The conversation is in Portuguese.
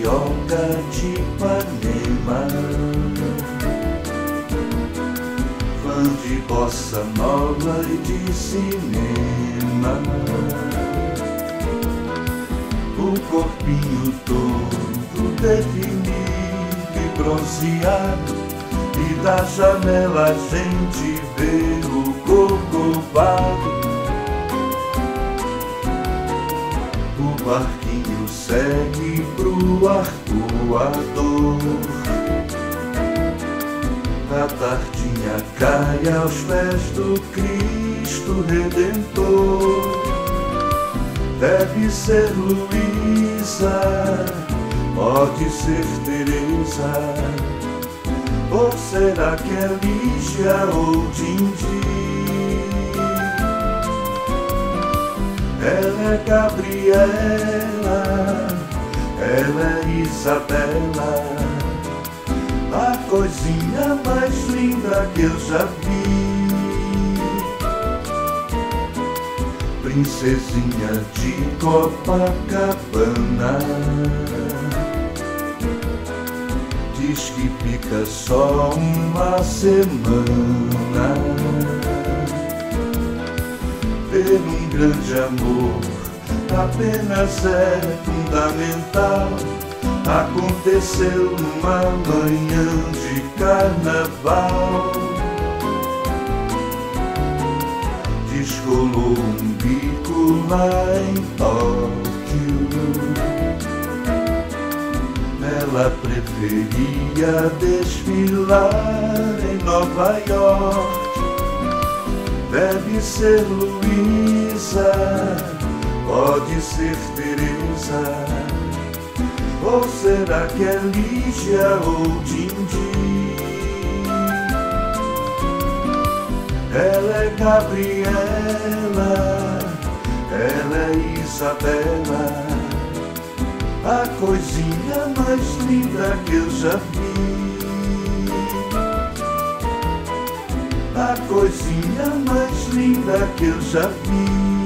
carioca de Ipanema, fã de bossa nova e de cinema. O corpinho todo definido e bronzeado, e da janela a gente vê o Corcovado. O barquinho segue pro arcoador, a tardinha cai aos pés do Cristo Redentor. Deve ser Luísa, pode ser Teresa, ou será que é Lígia ou Dindi? Ela é Gabriela, ela é Isabela, a coisinha mais linda que eu já vi. Princesinha de Copacabana, diz que fica só uma semana. Ter um grande amor apenas é fundamental. Aconteceu numa manhã de carnaval. Descolou um bico lá em Tóquio, ela preferia desfilar em Nova York. Deve ser Luísa, pode ser Teresa, ou será que é Lígia ou Dindi? Ela é Gabriela, ela é Isabela, a coisinha mais linda que eu já vi. A coisinha mais linda que eu já vi.